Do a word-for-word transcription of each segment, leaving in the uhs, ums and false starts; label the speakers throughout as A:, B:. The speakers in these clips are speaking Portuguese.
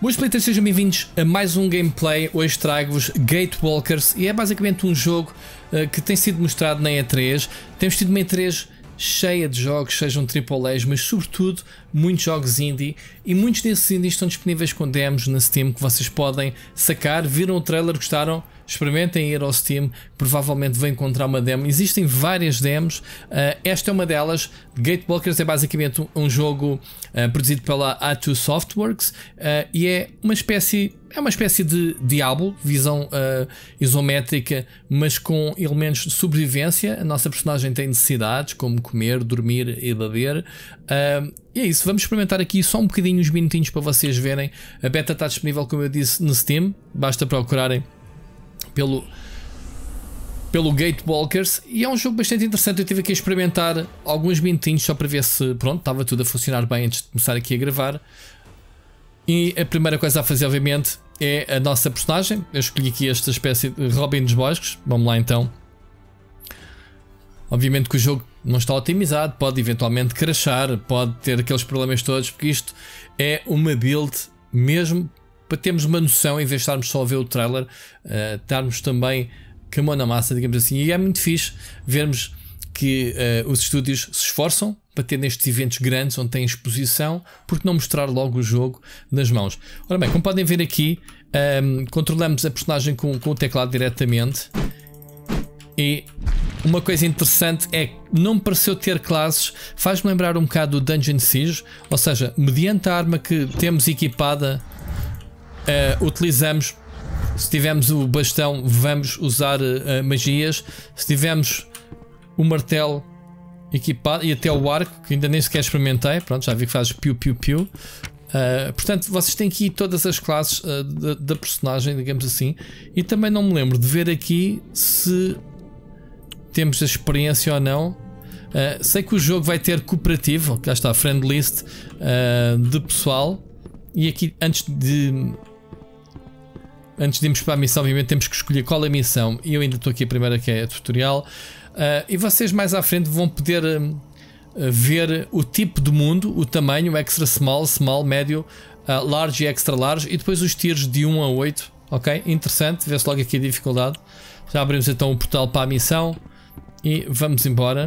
A: Boas Splitters, sejam bem-vindos a mais um gameplay. Hoje trago-vos Gatewalkers e é basicamente um jogo uh, que tem sido mostrado na E três. Temos tido uma E três cheia de jogos, sejam triplo A's, mas sobretudo muitos jogos indie, e muitos desses indies estão disponíveis com demos na Steam que vocês podem sacar. Viram o trailer, gostaram? Experimentem ir ao Steam, provavelmente vão encontrar uma demo. Existem várias demos, uh, esta é uma delas. Gatewalkers é basicamente um, um jogo uh, produzido pela A dois Softworks uh, e é uma espécie é uma espécie de Diablo, visão uh, isométrica, mas com elementos de sobrevivência. A nossa personagem tem necessidades como comer, dormir e beber. Uh, e é isso, vamos experimentar aqui só um bocadinho, uns minutinhos para vocês verem. A beta está disponível, como eu disse, no Steam, basta procurarem pelo, pelo Gatewalkers, e é um jogo bastante interessante. Eu tive aqui a experimentar alguns minutinhos só para ver se pronto, estava tudo a funcionar bem antes de começar aqui a gravar. E a primeira coisa a fazer, obviamente, é a nossa personagem. Eu escolhi aqui esta espécie de Robin dos Bosques. Vamos lá então. Obviamente que o jogo não está otimizado, pode eventualmente crashar, pode ter aqueles problemas todos, porque isto é uma build mesmo para termos uma noção, em vez de estarmos só a ver o trailer, uh, estarmos também com a mão na massa, digamos assim. E é muito fixe vermos que uh, os estúdios se esforçam para ter nestes eventos grandes onde tem exposição, porque não mostrar logo o jogo nas mãos. Ora bem, como podem ver aqui, um, controlamos a personagem com, com o teclado diretamente. E uma coisa interessante é que não me pareceu ter classes. Faz-me lembrar um bocado do Dungeon Siege, ou seja, mediante a arma que temos equipada, uh, utilizamos. Se tivermos o bastão, vamos usar uh, magias. Se tivermos o martelo equipado, e até o arco, que ainda nem sequer experimentei, pronto, já vi que faz piu piu piu. Uh, portanto, vocês têm aqui todas as classes uh, da, da personagem, digamos assim. E também não me lembro de ver aqui se temos a experiência ou não. Uh, sei que o jogo vai ter cooperativo, cá está a friend list uh, de pessoal. E aqui, antes de antes de irmos para a missão, obviamente temos que escolher qual é a missão. E eu ainda estou aqui a primeira, que é a tutorial. Uh, e vocês mais à frente vão poder uh, ver o tipo de mundo, o tamanho, extra small, small, médio, uh, large e extra large, e depois os tiers de um a oito. Ok? Interessante, vê-se logo aqui a dificuldade. Já abrimos então o portal para a missão e vamos embora.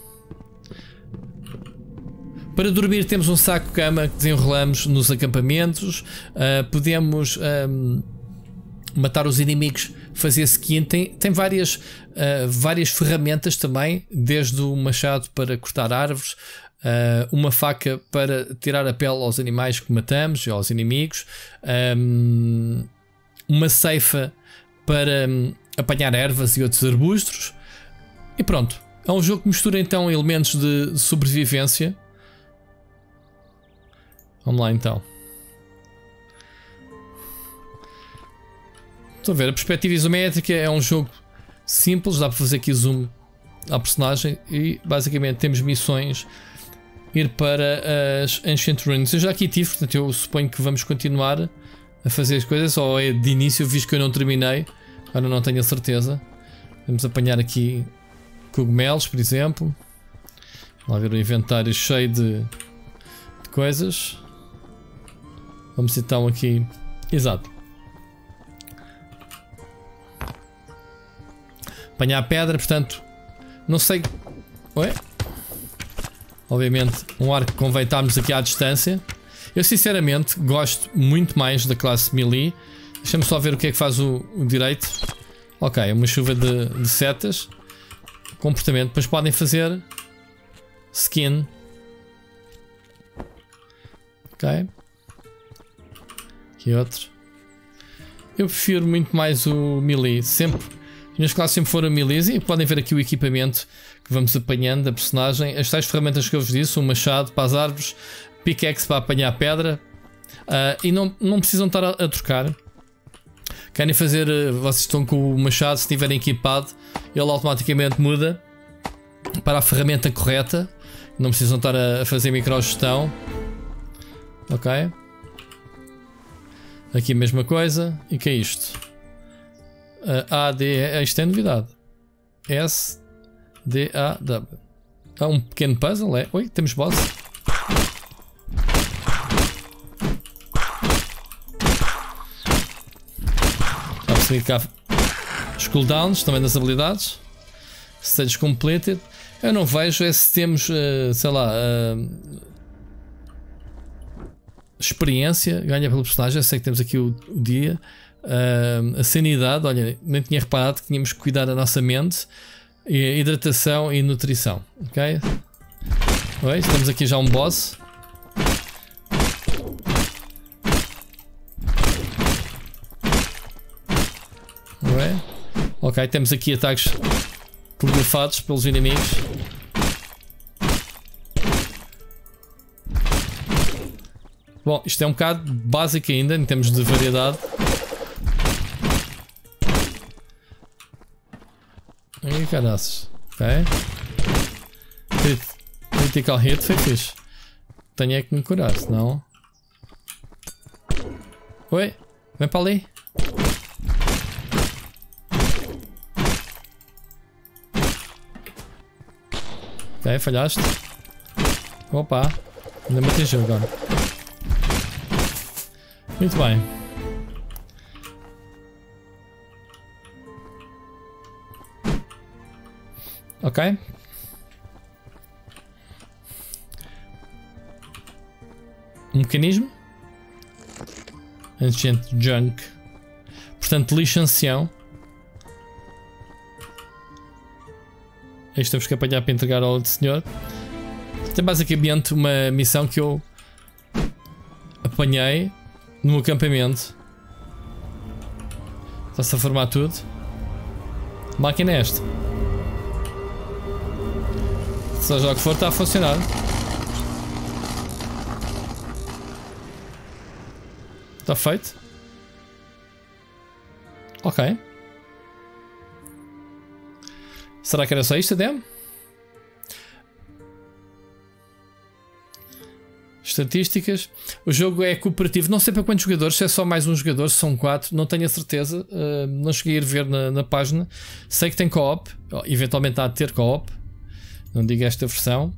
A: Para dormir temos um saco-cama que desenrolamos nos acampamentos. Uh, podemos um, matar os inimigos, fazer skin. Tem, tem várias, uh, várias ferramentas também, desde o machado para cortar árvores, uh, uma faca para tirar a pele aos animais que matamos e aos inimigos, um, uma ceifa para um, apanhar ervas e outros arbustos. E pronto, é um jogo que mistura então elementos de sobrevivência. Vamos lá então. Estão a ver, a perspectiva isométrica é um jogo simples, dá para fazer aqui zoom à personagem e basicamente temos missões, ir para as Ancient Ruins. Eu já aqui tive, portanto eu suponho que vamos continuar a fazer as coisas, ou é de início, visto que eu não terminei, agora não tenho a certeza. Vamos apanhar aqui cogumelos, por exemplo. Vamos lá ver o inventário cheio de, de coisas. Vamos então aqui, exato, apanhar a pedra, portanto, não sei. Ué? Obviamente, um arco convém estarmos aqui à distância. Eu sinceramente gosto muito mais da classe melee. Deixa-me só ver o que é que faz o, o direito. Ok, uma chuva de, de setas. Comportamento, depois podem fazer skin. Ok. Aqui outro. Eu prefiro muito mais o melee, sempre. As minhas classes sempre foram melees, e podem ver aqui o equipamento que vamos apanhando da personagem. As tais ferramentas que eu vos disse, um machado para as árvores, pickaxe para apanhar pedra, uh, e não, não precisam estar a, a trocar. Querem fazer, uh, vocês estão com o machado, se estiverem equipado, ele automaticamente muda para a ferramenta correta. Não precisam estar a, a fazer microgestão. Ok. Aqui a mesma coisa. E que é isto? Uh, A, D, isto é novidade. S, D, A, W. É um pequeno puzzle, é? Oi, temos boss. seguir cá os cooldowns também das habilidades. Stage completed. Eu não vejo é se temos, uh, sei lá, uh, experiência ganha pelo personagem. Eu sei que temos aqui o, o dia, uh, a sanidade. Olha, nem tinha reparado que tínhamos que cuidar da nossa mente, e hidratação e nutrição. Ok? Oi, estamos aqui já um boss. Oi. Ok, temos aqui ataques telegrafados pelos inimigos. Bom, isto é um bocado básico ainda em termos de variedade. Ai, caraças. Ok. Crit critical hit foi fixe. Tenho é que me curar, senão. Oi, vem para ali. Ok, falhaste. Opa, ainda me atingiu agora. Muito bem. Ok. Um mecanismo. Ancient Junk. Portanto, lixo ancião. Isto temos que apanhar para entregar ao outro senhor. Tem basicamente uma missão que eu apanhei no acampamento. Está-se a formar tudo. A máquina é esta. Seja o que for, está a funcionar. Está feito. Ok. Será que era só isto a demo? Estatísticas. O jogo é cooperativo. Não sei para quantos jogadores. Se é só mais um jogador, se são quatro. Não tenho a certeza. Uh, não cheguei a ir ver na, na página. Sei que tem co-op. Eventualmente há de ter co-op. Não digo esta versão.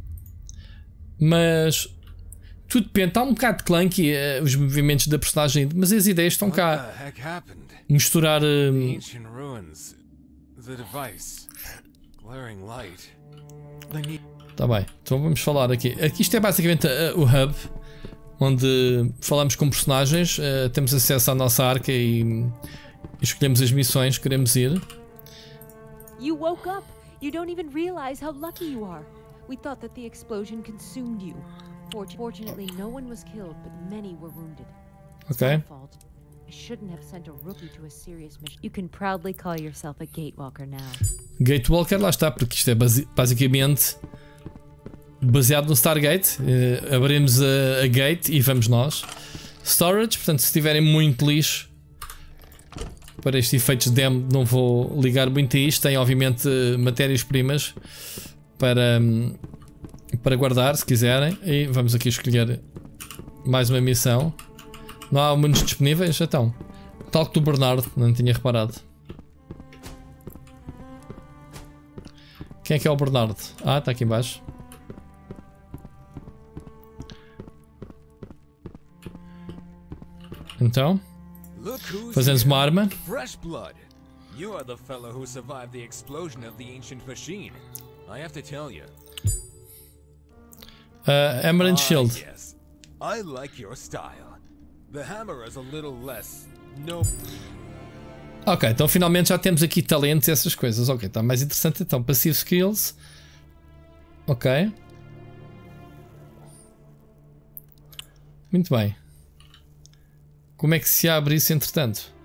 A: Mas tudo depende. Está um bocado clunky uh, os movimentos da personagem. Mas as ideias estão cá. Misturar... Uh, Tá bem, então vamos falar aqui. Aqui isto é basicamente uh, o hub onde falamos com personagens, uh, temos acesso à nossa arca e, e escolhemos as missões que queremos ir.
B: You woke up. You don't even realize how lucky you are. We thought that the explosion consumed you. Fortunately, no one was killed, but many were wounded.
A: Okay.
B: I shouldn't have sent a rookie to a serious mission. You can proudly call yourself a Gatewalker now. Gatewalker,
A: lá está, porque isto é base basicamente baseado no Stargate. Uh, abrimos a, a gate e vamos nós. Storage, portanto, se tiverem muito lixo para estes efeitos de demo, não vou ligar muito a isto. Tem, obviamente, matérias-primas para, para guardar, se quiserem. E vamos aqui escolher mais uma missão. Não há muitos disponíveis? Então, tal que do Bernardo, não tinha reparado. Quem é que é o Bernardo? Ah, está aqui em baixo. Então, fazemos uma arma. You are the fellow who survived the explosion of the ancient machine. I have to tell you. Uh, Emerald Shield.
C: Ah, yes. I like your style. The hammer is a little less. No.
A: Ok, então finalmente já temos aqui talentos e essas coisas. Ok, está mais interessante então. Passive skills. Ok. Muito bem. Como é que se abre isso entretanto?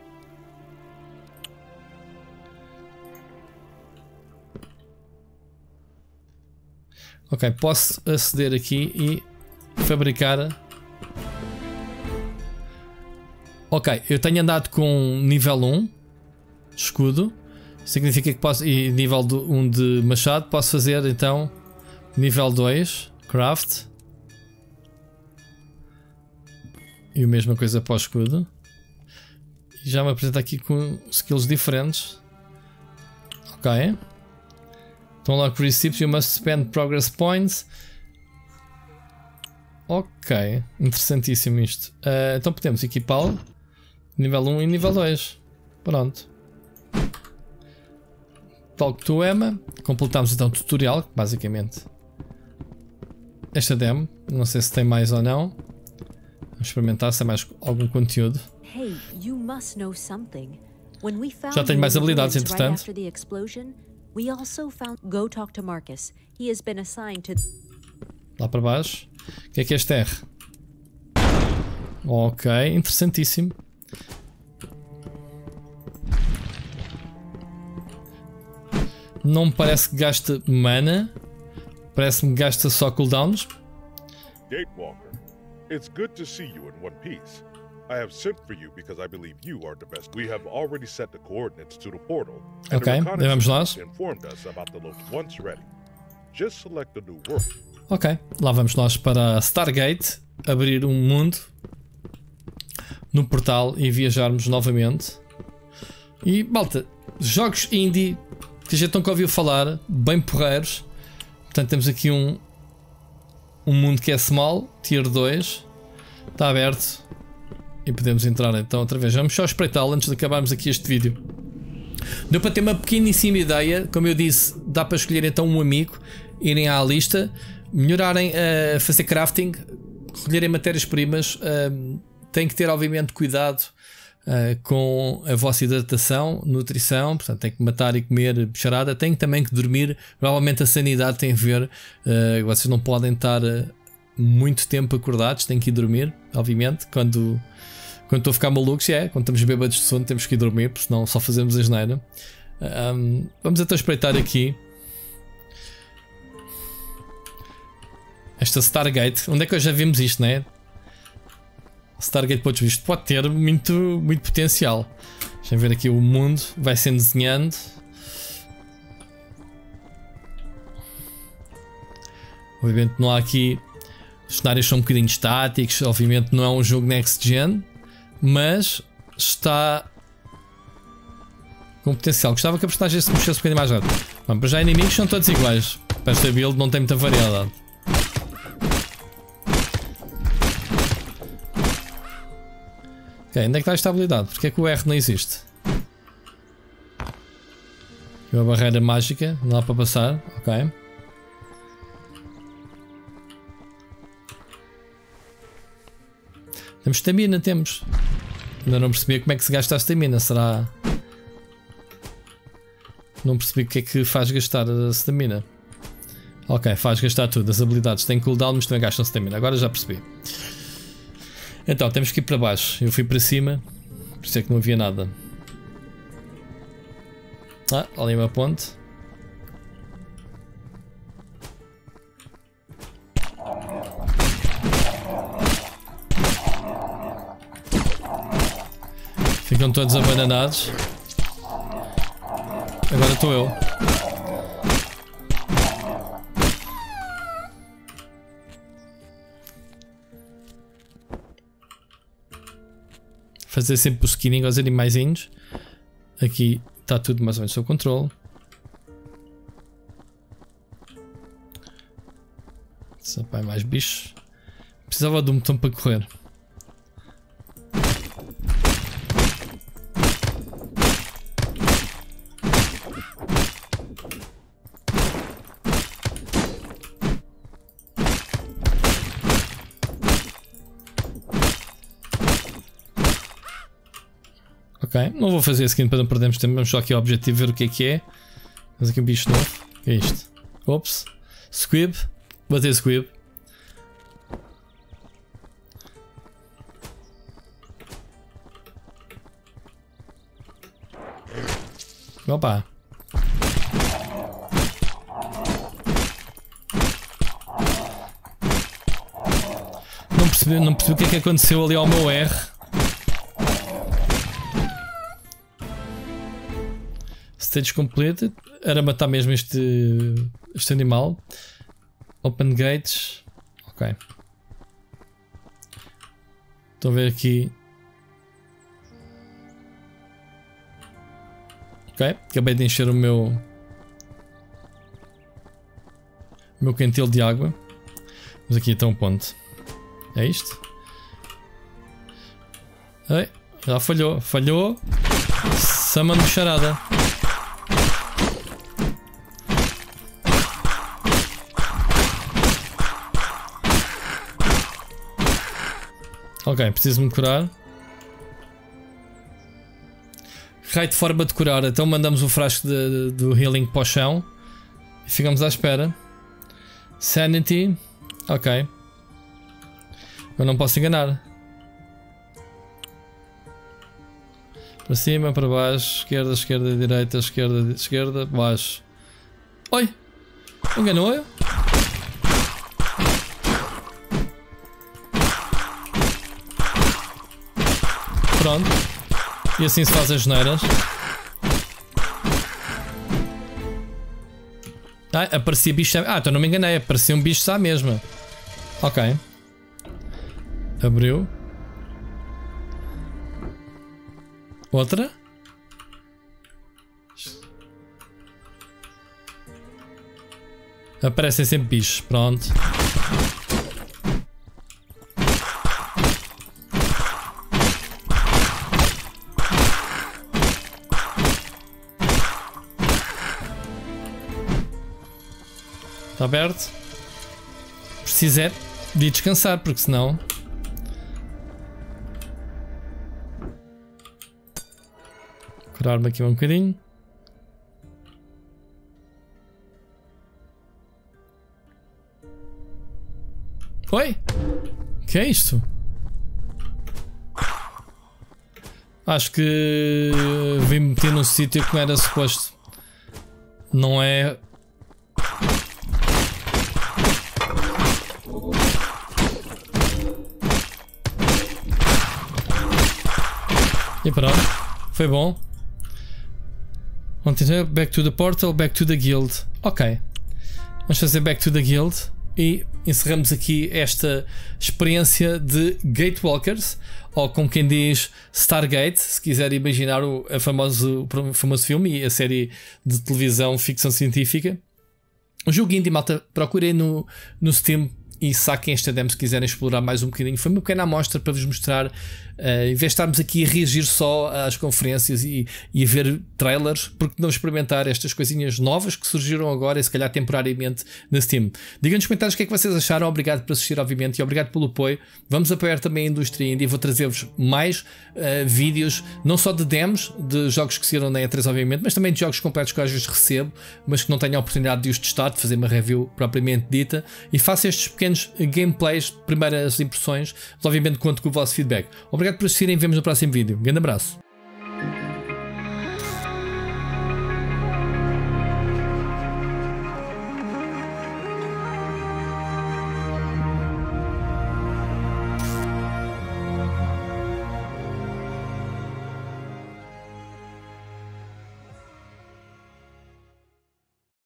A: Ok, posso aceder aqui e fabricar. Ok, eu tenho andado com nível um escudo. Significa que posso. E nível um de machado. Posso fazer então nível dois craft. E a mesma coisa para o escudo. E já me apresenta aqui com skills diferentes. Ok. Então lá com receipts, you must spend progress points. Ok, interessantíssimo isto. Uh, então podemos equipá-lo. Nível um e nível dois. Pronto. Talk to Emma. Completamos então o tutorial, basicamente. Esta demo. Não sei se tem mais ou não. Vamos experimentar se tem mais algum conteúdo.
B: Hey, you must know something. When we found
A: Já tenho mais habilidades,
B: right
A: entretanto.
B: after the explosion, we also found go talk to Marcus. He has been assigned to
A: Lá para baixo. O que é que é este R? Ok, interessantíssimo. Não me parece que gasta mana. Parece-me que gasta só cooldowns.
D: Gatewalker, it's good to see you in one piece. I have sent for you because I believe you are the best. We have already set the coordinates to the portal. And
A: Ok,
D: the
A: vamos lá.
D: reconnaissance informed us about the location once ready. Just select a new world.
A: Ok, lá vamos nós para Stargate. Abrir um mundo no portal e viajarmos novamente. E malta, jogos indie que a gente nunca ouviu falar, bem porreiros. Portanto, temos aqui um um mundo que é small, tier dois. Está aberto. E podemos entrar então outra vez. Vamos só espreitá-lo antes de acabarmos aqui este vídeo. Deu para ter uma pequeníssima ideia. Como eu disse, dá para escolher então um amigo, irem à lista, melhorarem a fazer crafting, recolherem matérias-primas. Uh, tem que ter obviamente cuidado uh, com a vossa hidratação, nutrição. Portanto, tem que matar e comer bicharada. Tem também que dormir. Provavelmente a sanidade tem a ver. Uh, vocês não podem estar uh, muito tempo acordados. Tem que ir dormir, obviamente. Quando Quando estou a ficar maluco, se é, quando estamos bêbados de sono, temos que ir dormir, porque senão só fazemos a asneira. Um, vamos então espreitar aqui esta Stargate. Onde é que já vimos isto, não é? Stargate, podes ver, isto pode ter muito, muito potencial. Deixa eu ver aqui o mundo, vai sendo desenhando. Obviamente não há aqui. Os cenários são um bocadinho estáticos. Obviamente não é um jogo next gen, mas está com potencial. Gostava que a personagem se mexesse um bocadinho mais rápido. Bom, para já inimigos são todos iguais. Para esta build não tem muita variedade. Ok, onde é que está a estabilidade? Porque é que o R não existe? Uma barreira mágica, não dá para passar. Ok. Temos stamina, temos. Ainda não percebi como é que se gasta a stamina. Será? Não percebi o que é que faz gastar a stamina. Ok, faz gastar tudo. As habilidades têm cooldown, mas também gastam stamina. Agora já percebi. Então, temos que ir para baixo. Eu fui para cima. Por isso é que não havia nada. Ah, ali uma ponte. Ficam todos abananados. Agora estou eu. Fazer sempre o skinning aos animaizinhos. Aqui está tudo mais ou menos sob controle. Só vai mais bichos. Precisava de um botão para correr. Ok, não vou fazer skin para não perdermos tempo. Vamos só aqui ao objetivo ver o que é que é. Temos aqui um bicho novo. O que é isto? Ops. Squib. Bater squib. Opa. Não percebi, não percebi o que é que aconteceu ali ao meu R. Stage completed. Era matar mesmo este, este animal. Open gates. Ok. Estou a ver aqui. Ok. Acabei de encher o meu o meu cantil de água. Mas aqui está um ponto. É isto? Ei, já falhou. Falhou. Summon charada. Ok, preciso-me curar. Raio de forma de curar. Então mandamos o frasco de, de, do healing para o chão. E ficamos à espera. Sanity. Ok. Eu não posso enganar. Para cima, para baixo. Esquerda, esquerda, direita, esquerda, esquerda, baixo. Oi! Enganou eu? Pronto. E assim se faz as geneiras. Ah, aparecia bicho. Ah, então não me enganei. Aparecia um bicho à mesma. Ok. Abriu. Outra. Aparecem sempre bichos. Pronto. Está aberto. Preciso é de descansar, porque senão. Curar-me aqui um bocadinho. Oi? Que é isto? Acho que vim meter num sítio que não era suposto. Não é. E pronto, foi bom. Continue, back to the portal, back to the guild. Ok, vamos fazer back to the guild e encerramos aqui esta experiência de Gatewalkers, ou como quem diz Stargate, se quiser imaginar o, a famoso, o famoso filme e a série de televisão ficção científica. Um jogo indie, malta, procurem no, no Steam e saquem esta demo se quiserem explorar mais um bocadinho. Foi uma pequena amostra para vos mostrar, uh, em vez de estarmos aqui a reagir só às conferências e, e a ver trailers, porque não experimentar estas coisinhas novas que surgiram agora e se calhar temporariamente na Steam. Digam nos comentários o que é que vocês acharam. Obrigado por assistir, obviamente, e obrigado pelo apoio. Vamos apoiar também a indústria indie. Vou trazer-vos mais uh, vídeos, não só de demos de jogos que saíram na E três, obviamente, mas também de jogos completos que eu às vezes recebo, mas que não tenho a oportunidade de os testar, de fazer uma review propriamente dita, e faço estes pequenos gameplays, primeiras impressões, mas obviamente conto com o vosso feedback. Obrigado por assistirem, vemos no próximo vídeo. Um grande abraço.